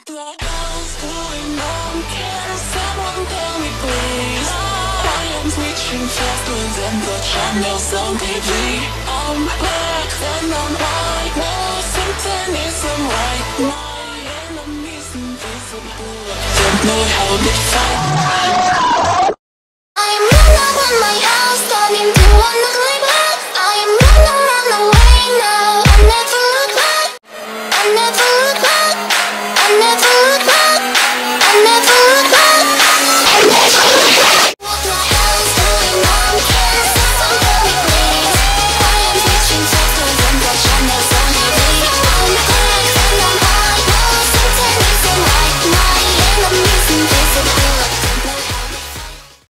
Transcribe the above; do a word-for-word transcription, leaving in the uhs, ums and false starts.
What else going on? Can someone tell me please? I am switching faster than the channels on T V. I'm black and I'm white. No, something isn't right. My enemies invisible. Don't know how to fight.